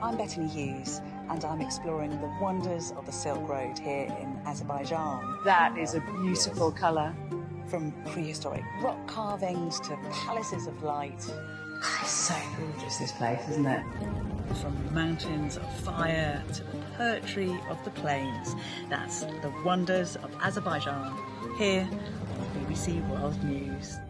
I'm Bettany Hughes, and I'm exploring the wonders of the Silk Road here in Azerbaijan. That is a beautiful colour. From prehistoric rock carvings to palaces of light. It's so gorgeous, this place, isn't it? From mountains of fire to the poetry of the plains. That's the wonders of Azerbaijan, here on BBC World News.